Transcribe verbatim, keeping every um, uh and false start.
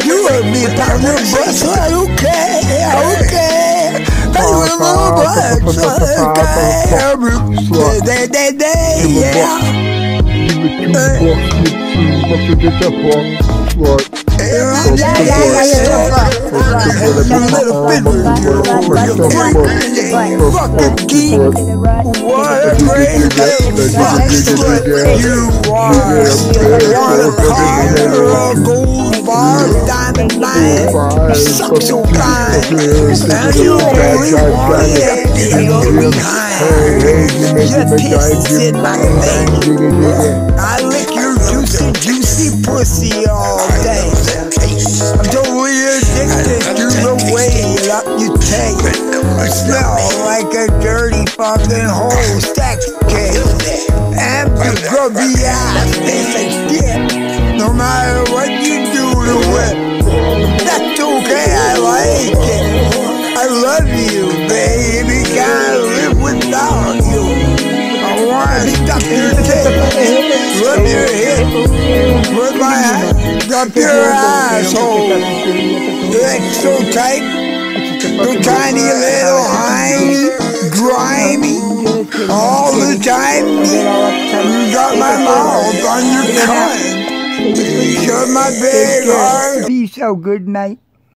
You heard me about the bus, I don't care, I don't care. Hey, with a little bus, I don't care. Day, day, day, yeah. Give me two bucks, get two bucks to get that box. Slut. Yeah, yeah, yeah, yeah, little bit fucking geek. What a great day. Fuck slut. You are. Want a car or a gold bar, diamond line. Suck so kind. And you only want it. You're behind. Your piss in my vein. I lick your juicy, juicy pussy all day. I'm totally addicted to the way you take. You smell like a dirty fucking hole stack cake. And your grubby ass tastes like shit. No matter what you do to it, that's okay, I like it. I love you, baby, can't live without you. I wanna stop your tape, rub your hip, rub my hand, up your asshole. It's so tight, so tiny, little hiney, grimy, all the time. You got my mouth on your cunt. Shut my big heart. Peace out, good night.